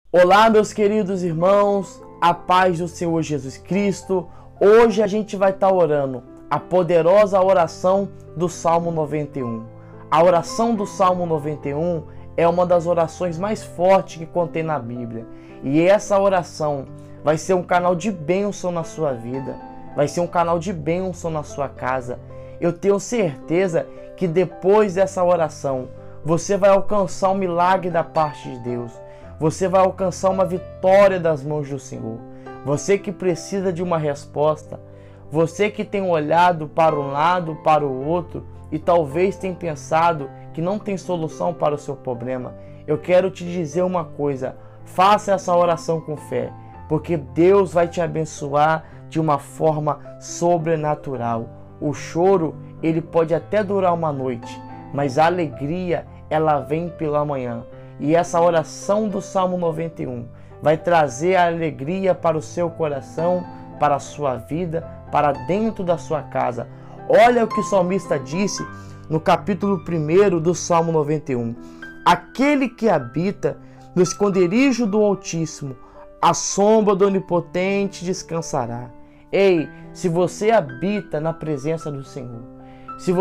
Olá, meus queridos irmãos, a paz do Senhor Jesus Cristo. Hoje a gente vai estar orando a poderosa oração do Salmo 91. A oração do Salmo 91 é uma das orações mais fortes que contém na Bíblia. E essa oração vai ser um canal de bênção na sua vida, vai ser um canal de bênção na sua casa. Eu tenho certeza que depois dessa oração você vai alcançar um milagre da parte de Deus. Você vai alcançar uma vitória das mãos do Senhor. Você que precisa de uma resposta, você que tem olhado para um lado, para o outro e talvez tenha pensado que não tem solução para o seu problema, eu quero te dizer uma coisa: faça essa oração com fé, porque Deus vai te abençoar de uma forma sobrenatural. O choro, ele pode até durar uma noite, mas a alegria, ela vem pela manhã. E essa oração do Salmo 91 vai trazer a alegria para o seu coração, para a sua vida, para dentro da sua casa. Olha o que o salmista disse no capítulo 1 do Salmo 91. Aquele que habita no esconderijo do Altíssimo, à sombra do Onipotente descansará. Ei, se você habita na presença do Senhor, se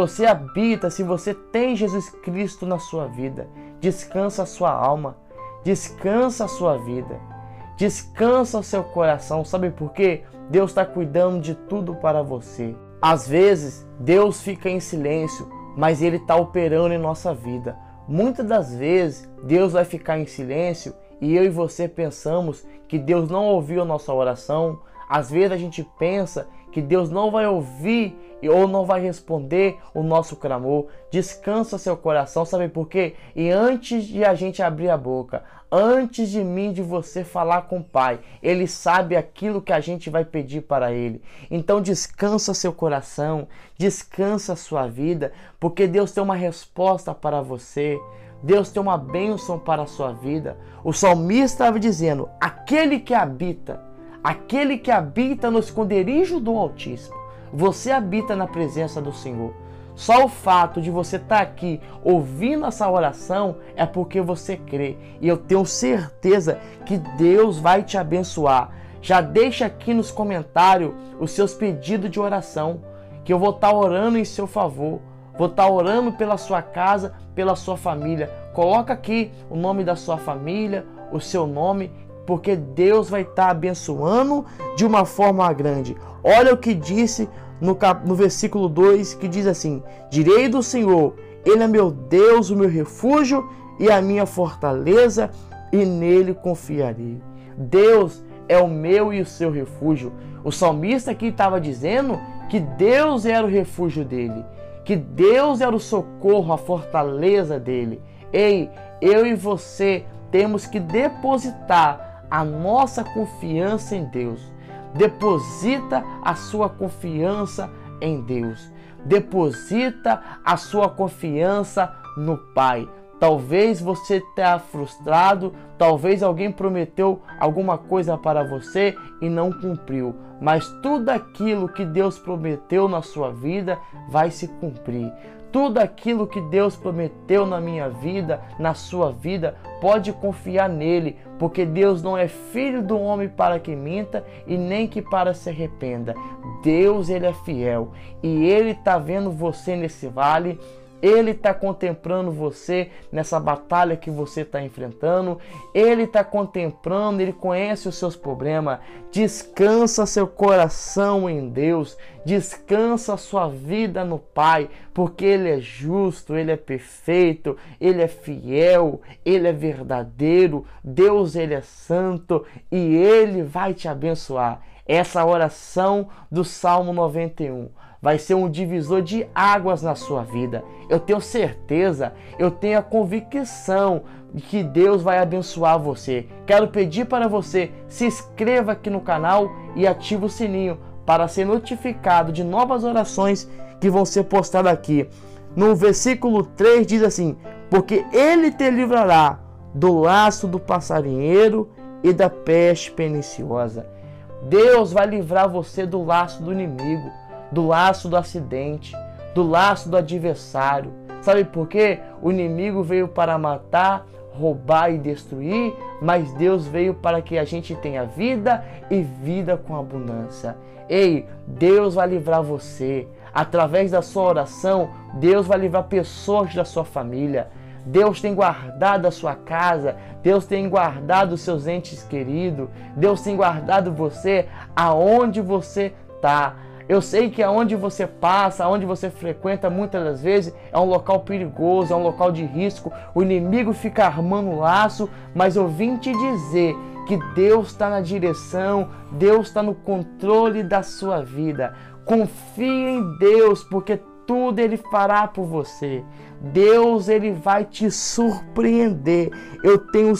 você tem Jesus Cristo na sua vida, descansa a sua alma, descansa a sua vida, descansa o seu coração. Sabe por quê? Deus está cuidando de tudo para você. Às vezes, Deus fica em silêncio, mas Ele está operando em nossa vida. Muitas das vezes, Deus vai ficar em silêncio e eu e você pensamos que Deus não ouviu a nossa oração. Às vezes a gente pensa que Deus não vai ouvir ou não vai responder o nosso clamor. Descansa seu coração, sabe por quê? E antes de a gente abrir a boca, antes de mim, de você falar com o Pai, Ele sabe aquilo que a gente vai pedir para Ele. Então descansa seu coração, descansa a sua vida, porque Deus tem uma resposta para você. Deus tem uma bênção para a sua vida. O salmista estava dizendo: aquele que habita no esconderijo do Altíssimo. Você habita na presença do Senhor. Só o fato de você estar aqui ouvindo essa oração é porque você crê. E eu tenho certeza que Deus vai te abençoar. Já deixa aqui nos comentários os seus pedidos de oração, que eu vou estar orando em seu favor. Vou estar orando pela sua casa, pela sua família. Coloca aqui o nome da sua família, o seu nome, porque Deus vai estar abençoando de uma forma grande. Olha o que disse no versículo 2, que diz assim: direi do Senhor, Ele é meu Deus, o meu refúgio e a minha fortaleza, e nele confiarei. Deus é o meu e o seu refúgio. O salmista aqui estava dizendo que Deus era o refúgio dele, que Deus era o socorro, a fortaleza dele. Ei, eu e você temos que depositar a nossa confiança em Deus. Deposita a sua confiança em Deus. Deposita a sua confiança no Pai. Talvez você esteja frustrado, talvez alguém prometeu alguma coisa para você e não cumpriu. Mas tudo aquilo que Deus prometeu na sua vida vai se cumprir. Tudo aquilo que Deus prometeu na minha vida, na sua vida, pode confiar nele, porque Deus não é filho do homem para que minta e nem que para se arrependa. Deus, ele é fiel e ele está vendo você nesse vale. Ele está contemplando você nessa batalha que você está enfrentando. Ele está contemplando, Ele conhece os seus problemas. Descansa seu coração em Deus. Descansa sua vida no Pai, porque Ele é justo, Ele é perfeito, Ele é fiel, Ele é verdadeiro. Deus, Ele é santo e Ele vai te abençoar. Essa oração do Salmo 91 vai ser um divisor de águas na sua vida. Eu tenho certeza, eu tenho a convicção de que Deus vai abençoar você. Quero pedir para você, se inscreva aqui no canal e ative o sininho para ser notificado de novas orações que vão ser postadas aqui. No versículo 3 diz assim: porque Ele te livrará do laço do passarinheiro e da peste perniciosa. Deus vai livrar você do laço do inimigo, do laço do acidente, do laço do adversário. Sabe por quê? O inimigo veio para matar, roubar e destruir, mas Deus veio para que a gente tenha vida e vida com abundância. Ei, Deus vai livrar você. Através da sua oração, Deus vai livrar pessoas da sua família. Deus tem guardado a sua casa, Deus tem guardado os seus entes queridos, Deus tem guardado você aonde você está. Eu sei que aonde você passa, aonde você frequenta, muitas das vezes é um local perigoso, é um local de risco. O inimigo fica armando laço, mas eu vim te dizer que Deus está na direção, Deus está no controle da sua vida. Confie em Deus, porque tudo Ele fará por você. Deus, Ele vai te surpreender. Eu tenho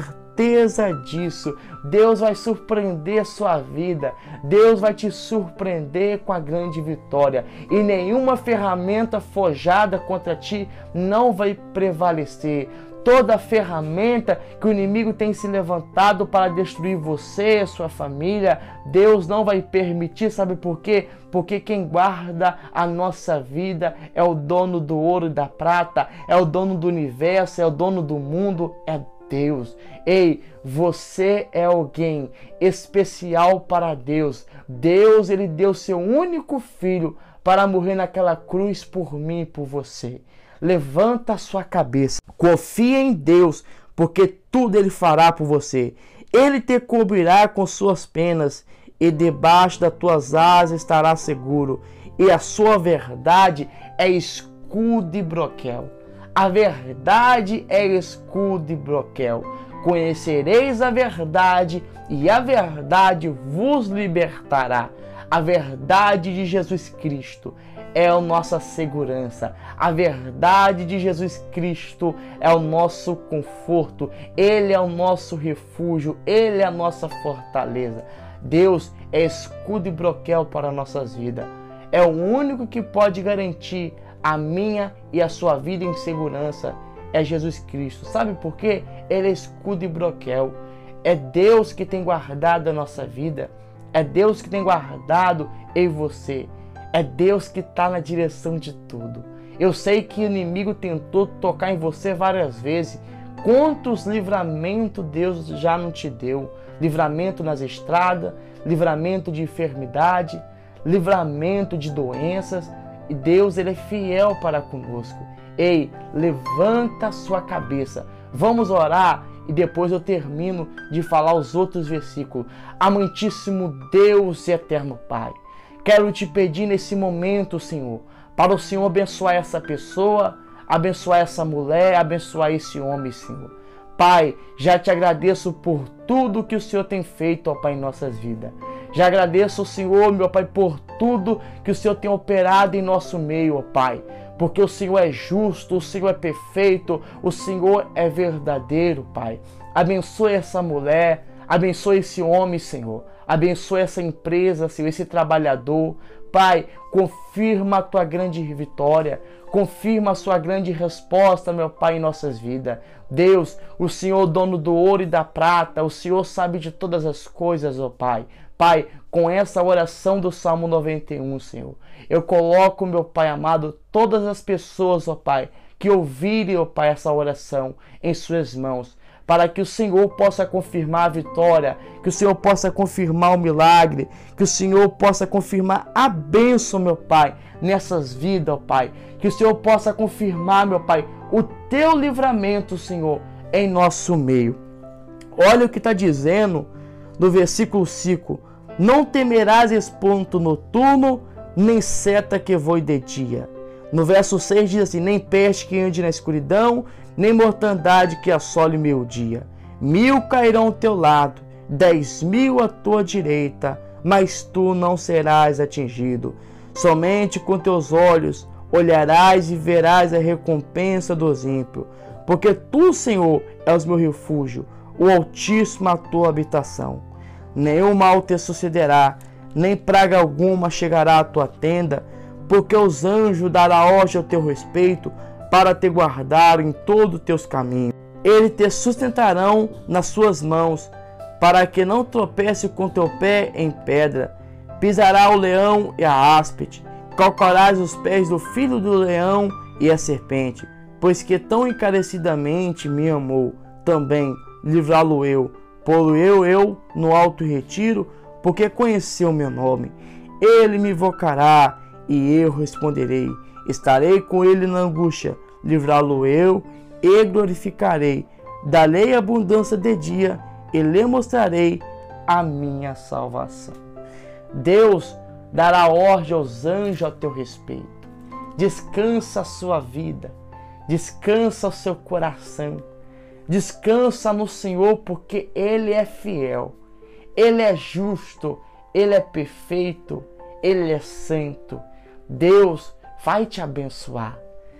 certeza disso. Deus vai surpreender a sua vida. Deus vai te surpreender com a grande vitória. E nenhuma ferramenta forjada contra ti não vai prevalecer. Toda ferramenta que o inimigo tem se levantado para destruir você, sua família, Deus não vai permitir. Sabe por quê? Porque quem guarda a nossa vida é o dono do ouro e da prata, é o dono do universo, é o dono do mundo, é Deus. Ei, você é alguém especial para Deus. Deus, Ele deu seu único filho para morrer naquela cruz por mim e por você. Levanta a sua cabeça, confia em Deus, porque tudo Ele fará por você. Ele te cobrirá com suas penas, e debaixo das tuas asas estará seguro. E a sua verdade é escudo e broquel. A verdade é escudo e broquel. Conhecereis a verdade, e a verdade vos libertará. A verdade de Jesus Cristo é a nossa segurança. A verdade de Jesus Cristo é o nosso conforto. Ele é o nosso refúgio. Ele é a nossa fortaleza. Deus é escudo e broquel para nossas vidas. É o único que pode garantir a minha e a sua vida em segurança. É Jesus Cristo. Sabe por quê? Ele é escudo e broquel. É Deus que tem guardado a nossa vida. É Deus que tem guardado eu e você. É Deus que está na direção de tudo. Eu sei que o inimigo tentou tocar em você várias vezes. Quantos livramentos Deus já não te deu? Livramento nas estradas, livramento de enfermidade, livramento de doenças. E Deus, Ele é fiel para conosco. Ei, levanta a sua cabeça. Vamos orar e depois eu termino de falar os outros versículos. Amantíssimo Deus e eterno Pai, quero te pedir nesse momento, Senhor, para o Senhor abençoar essa pessoa, abençoar essa mulher, abençoar esse homem, Senhor. Pai, já te agradeço por tudo que o Senhor tem feito, ó Pai, em nossas vidas. Já agradeço, Senhor, meu Pai, por tudo que o Senhor tem operado em nosso meio, ó Pai. Porque o Senhor é justo, o Senhor é perfeito, o Senhor é verdadeiro, Pai. Abençoe essa mulher, abençoe esse homem, Senhor. Abençoe essa empresa, Senhor, esse trabalhador. Pai, confirma a tua grande vitória. Confirma a sua grande resposta, meu Pai, em nossas vidas. Deus, o Senhor, dono do ouro e da prata, o Senhor sabe de todas as coisas, ó Pai. Pai, com essa oração do Salmo 91, Senhor, eu coloco, meu Pai amado, todas as pessoas, ó Pai, que ouvirem, ó Pai, essa oração em suas mãos, para que o Senhor possa confirmar a vitória, que o Senhor possa confirmar o milagre, que o Senhor possa confirmar a bênção, meu Pai, nessas vidas, ó Pai, que o Senhor possa confirmar, meu Pai, o teu livramento, Senhor, em nosso meio. Olha o que está dizendo no versículo 5: não temerás espanto noturno, nem seta que voe de dia. No verso 6 diz assim: nem peste que ande na escuridão, nem mortandade que assole meu dia. 1000 cairão ao teu lado, 10.000 à tua direita, mas tu não serás atingido. Somente com teus olhos olharás e verás a recompensa dos ímpios. Porque tu, Senhor, és o meu refúgio, o Altíssimo a tua habitação. Nenhum mal te sucederá, nem praga alguma chegará à tua tenda, porque os anjos darão ordem ao teu respeito, para te guardar em todos os teus caminhos. Eles te sustentarão nas suas mãos, para que não tropece com teu pé em pedra. Pisará o leão e a áspide, calcarás os pés do filho do leão e a serpente, pois que tão encarecidamente me amou. também livrá-lo-eu, pô-lo eu no alto retiro, porque conheceu meu nome. Ele me invocará e eu responderei. Estarei com ele na angústia, livrá-lo-eu e glorificarei. Darei abundância de dia e lhe mostrarei a minha salvação. Deus dará ordem aos anjos a teu respeito. Descansa a sua vida, descansa o seu coração, descansa no Senhor, porque Ele é fiel, Ele é justo, Ele é perfeito, Ele é santo. Deus vai te abençoar,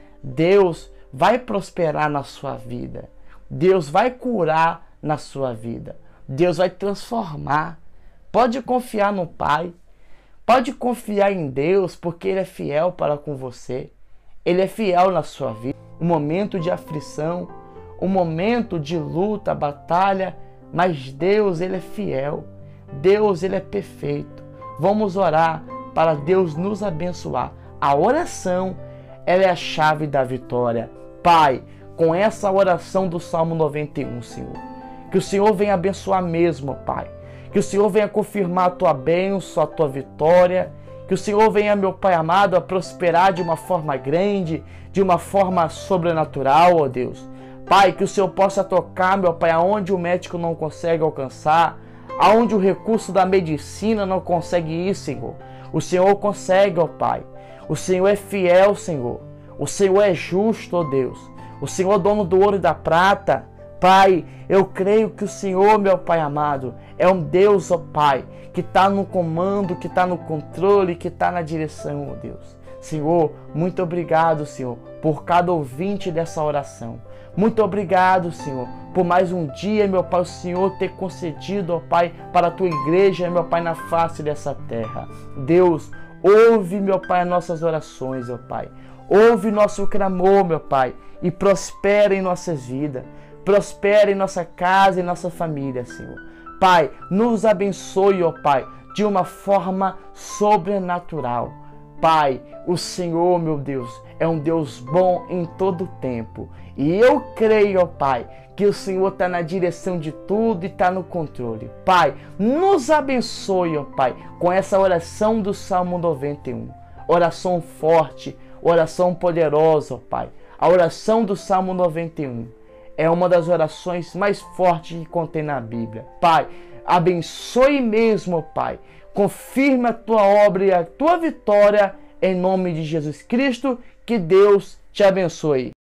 Deus vai prosperar na sua vida, Deus vai curar na sua vida, Deus vai transformar. Pode confiar no Pai, pode confiar em Deus, porque Ele é fiel para com você, Ele é fiel na sua vida. Um momento de aflição, um momento de luta, batalha, mas Deus, Ele é fiel, Deus, Ele é perfeito. Vamos orar para Deus nos abençoar. A oração, ela é a chave da vitória. Pai, com essa oração do Salmo 91, Senhor, que o Senhor venha abençoar mesmo, Pai. Que o Senhor venha confirmar a tua bênção, a tua vitória. Que o Senhor venha, meu Pai amado, a prosperar de uma forma grande, de uma forma sobrenatural, ó Deus. Pai, que o Senhor possa tocar, meu Pai, aonde o médico não consegue alcançar, aonde o recurso da medicina não consegue ir, Senhor. O Senhor consegue, ó Pai. O Senhor é fiel, Senhor. O Senhor é justo, ó Deus. O Senhor é dono do ouro e da prata. Pai, eu creio que o Senhor, meu Pai amado, é um Deus, ó Pai, que está no comando, que está no controle, que está na direção, ó Deus. Senhor, muito obrigado, Senhor, por cada ouvinte dessa oração. Muito obrigado, Senhor, por mais um dia, meu Pai, o Senhor ter concedido, ó Pai, para a tua igreja, meu Pai, na face dessa terra. Deus, ouve, meu Pai, as nossas orações, ó Pai. Ouve nosso clamor, meu Pai, e prospera em nossas vidas. Prospera em nossa casa e nossa família, Senhor. Pai, nos abençoe, ó Pai, de uma forma sobrenatural. Pai, o Senhor, meu Deus, é um Deus bom em todo o tempo. E eu creio, ó Pai, que o Senhor está na direção de tudo e está no controle. Pai, nos abençoe, ó Pai, com essa oração do Salmo 91. Oração forte, oração poderosa, ó Pai. A oração do Salmo 91. É uma das orações mais fortes que contém na Bíblia. Pai, abençoe mesmo, Pai. Confirme a tua obra e a tua vitória em nome de Jesus Cristo. Que Deus te abençoe.